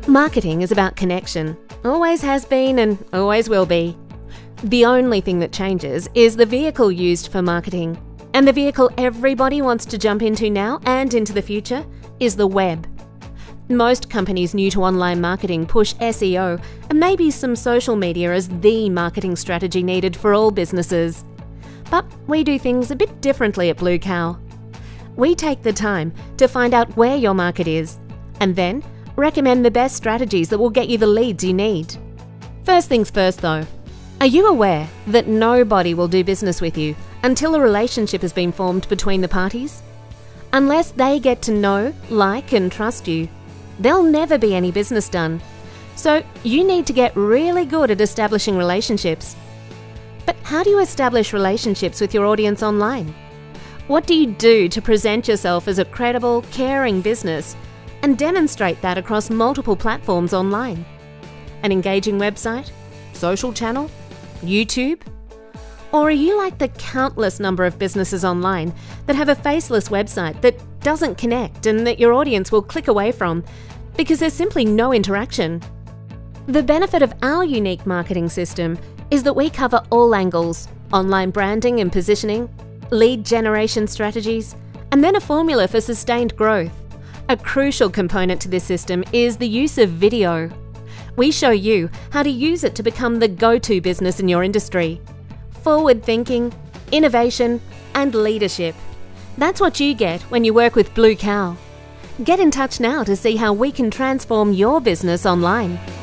Marketing is about connection. Always has been and always will be. The only thing that changes is the vehicle used for marketing. And the vehicle everybody wants to jump into now and into the future is the web. Most companies new to online marketing push SEO and maybe some social media as the marketing strategy needed for all businesses. But we do things a bit differently at Blue Cow. We take the time to find out where your market is and then recommend the best strategies that will get you the leads you need. First things first though, are you aware that nobody will do business with you until a relationship has been formed between the parties? Unless they get to know, like and trust you, there'll never be any business done. So you need to get really good at establishing relationships. But how do you establish relationships with your audience online? What do you do to present yourself as a credible, caring business and demonstrate that across multiple platforms online? An engaging website? Social channel? YouTube? Or are you like the countless number of businesses online that have a faceless website that doesn't connect and that your audience will click away from because there's simply no interaction? The benefit of our unique marketing system is that we cover all angles: online branding and positioning, lead generation strategies, and then a formula for sustained growth. A crucial component to this system is the use of video. We show you how to use it to become the go-to business in your industry. Forward thinking, innovation, and leadership. That's what you get when you work with Blue Cow. Get in touch now to see how we can transform your business online.